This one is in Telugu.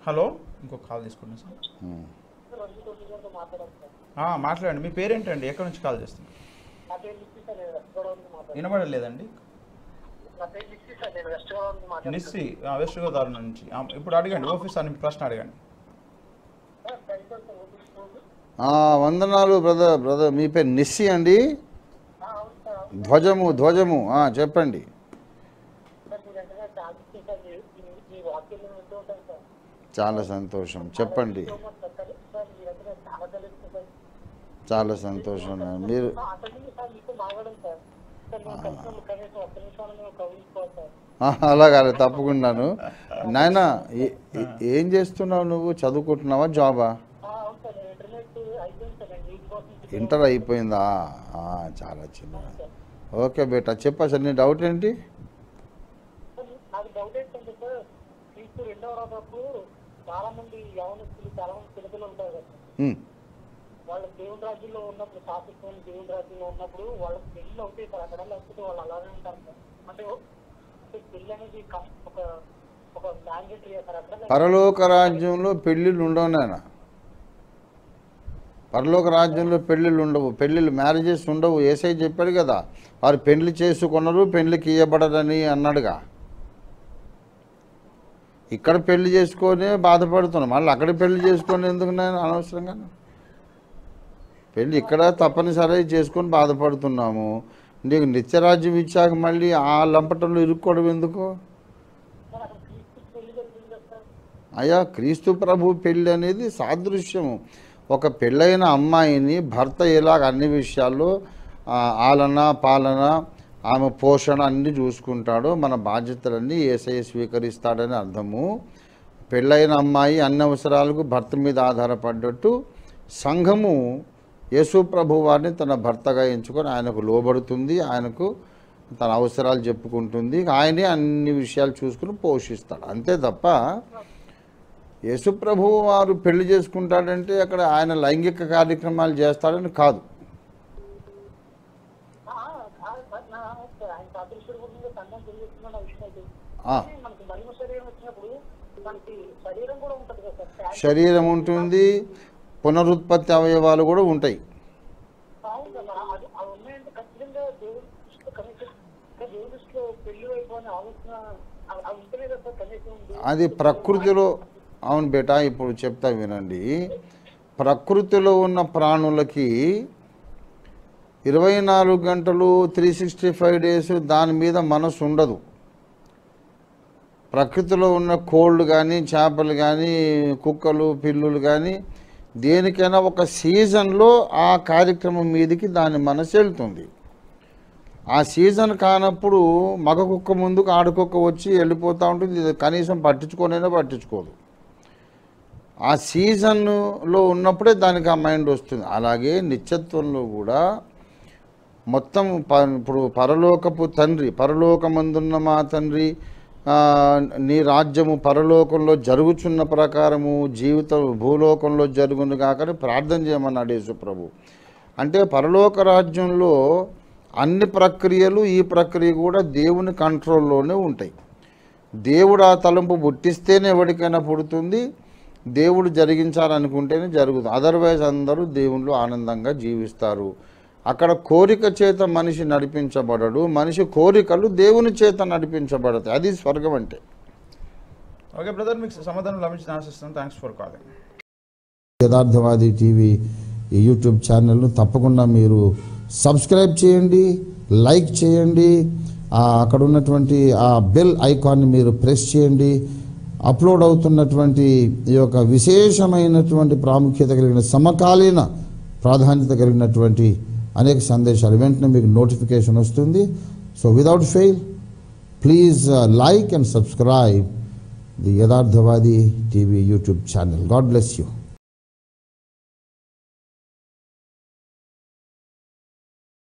హలో, ఇంకొక కాల్ తీసుకున్నాను సార్. మాట్లాడండి. మీ పేరేంటండి? ఎక్కడి నుంచి కాల్ చేస్తున్నారు? వినబడలేదండి. నిస్సి, వెస్ట్ గోదావరి నుంచి. ఇప్పుడు అడగండి, ఆఫీస్ అని ప్రశ్న అడగండి. వందనాలు బ్రదర్. మీ పేరు నిస్సి అండి? ధ్వజము చెప్పండి. చాలా సంతోషం, చెప్పండి. చాలా సంతోషం. మీరు అలాగా, తప్పకుండాను. నాయన, ఏం చేస్తున్నావు నువ్వు? చదువుకుంటున్నావా, జాబా? ఇంటర్ అయిపోయిందా? చాలా చిన్న. ఓకే బేటా, చెప్పా సార్. నీ డౌట్ ఏంటి? చాలా మంది యవనస్తులు, చాలా మంది పిల్లలు ఉంటారు కదా, వాళ్ళు దేవుని రాజ్యంలో ఉన్నప్పుడు, శాశ్వతం దేవుని రాజ్యంలో ఉన్నప్పుడు వాళ్ళకి పెళ్లి అవుతాయి సార్ అక్కడ, లేకపోతే వాళ్ళు అలానే ఉంటారు సార్? అంటే పెళ్లి అనేది ఒక మ్యాండేటరీ సార్ అక్కడ? పరలోక రాజ్యంలో పెళ్ళిళ్ళు ఉండవు నాయన. పరలోక రాజ్యంలో పెళ్ళిళ్ళు ఉండవు. మ్యారేజెస్ ఉండవు. యేసయ్య చెప్పాడు కదా, వారు పెళ్లి చేసుకున్నారు, పెళ్లికి ఇయ్యబడరని అన్నాడుగా. ఇక్కడ పెళ్లి చేసుకొని బాధపడుతున్నాం, మళ్ళీ అక్కడ పెళ్లి చేసుకొని ఎందుకు నేను అనవసరంగా? పెళ్ళి ఇక్కడ తప్పనిసరి చేసుకొని బాధపడుతున్నాము. నీకు నిత్యరాజ్యం ఇచ్చాక మళ్ళీ ఆ లంపటంలో ఇరుక్కోవడం ఎందుకు? అయ్యా, క్రీస్తు ప్రభు పెళ్ళి అనేది సాదృశ్యము. ఒక పెళ్ళైన అమ్మాయిని భర్త ఎలాగ అన్ని విషయాల్లో ఆలన పాలన, ఆమె పోషణ అన్నీ చూసుకుంటాడో మన బాధ్యతలన్నీ యేసయ్య స్వీకరిస్తాడని అర్థము. పెళ్ళైన అమ్మాయి అన్ని అవసరాలకు భర్త మీద ఆధారపడ్డట్టు సంఘము యేసు ప్రభు వారిని తన భర్తగా ఎంచుకొని ఆయనకు లోబడుతుంది, ఆయనకు తన అవసరాలు చెప్పుకుంటుంది, ఆయనే అన్ని విషయాలు చూసుకుని పోషిస్తాడు. అంతే తప్ప యేసు ప్రభు వారు పెళ్లి చేసుకుంటాడంటే అక్కడ ఆయన లైంగిక కార్యక్రమాలు చేస్తాడని కాదు. శరీరం ఉంటుంది, పునరుత్పత్తి అవయవాలు కూడా ఉంటాయి. అది ప్రకృతిలో. అవును బేటా, ఇప్పుడు చెప్తా వినండి. ప్రకృతిలో ఉన్న ప్రాణులకి 24 గంటలు 365 డేస్ దాని మీద మనసు ఉండదు. ప్రకృతిలో ఉన్న కోళ్ళు కానీ, చేపలు కానీ, కుక్కలు, పిల్లులు కానీ దేనికైనా ఒక సీజన్లో ఆ కార్యక్రమం మీదకి దాని మనసు వెళ్తుంది. ఆ సీజన్ కానప్పుడు మగ కుక్క ముందుకు ఆడకుక్క వచ్చి వెళ్ళిపోతూ ఉంటుంది, కనీసం పట్టించుకోదు. ఆ సీజన్లో ఉన్నప్పుడే దానికి ఆ మైండ్ వస్తుంది. అలాగే నిత్యత్వంలో కూడా మొత్తం ఇప్పుడు పరలోకపు తండ్రి, పరలోకమందున్న మా తండ్రి, నీ రాజ్యము పరలోకంలో జరుగుచున్న ప్రకారము జీవితం భూలోకంలో జరుగును కాకని ప్రార్థన చేయమన్నాడు యేసు ప్రభు. అంటే పరలోక రాజ్యంలో అన్ని ప్రక్రియలు, ఈ ప్రక్రియ కూడా దేవుని కంట్రోల్లోనే ఉంటాయి. దేవుడు ఆ తలంపు పుట్టిస్తేనే ఎవరికైనా పుడుతుంది, దేవుడు జరిగించాలనుకుంటేనే జరుగుతుంది. అదర్వైజ్ అందరూ దేవుళ్ళు ఆనందంగా జీవిస్తారు. అక్కడ కోరిక చేత మనిషి నడిపించబడడు, మనిషి కోరికలు దేవుని చేత నడిపించబడతాయి. అది స్వర్గం అంటే. ఓకే బ్రదర్, మీకు సమాధానం లభించిన ఆశిస్తున్నాను. Thanks for calling. Yatharthavadi TV YouTube ఛానల్ను తప్పకుండా మీరు సబ్స్క్రైబ్ చేయండి, లైక్ చేయండి, అక్కడ ఉన్నటువంటి ఆ బెల్ ఐకాన్ని మీరు ప్రెస్ చేయండి. అప్లోడ్ అవుతున్నటువంటి ఈ యొక్క విశేషమైనటువంటి ప్రాముఖ్యత కలిగిన, సమకాలీన ప్రాధాన్యత కలిగినటువంటి అనేక సందేశాలు వెంటనే మీకు నోటిఫికేషన్ వస్తుంది. So without fail please like and subscribe the Yatharthavadi TV YouTube channel. God bless you.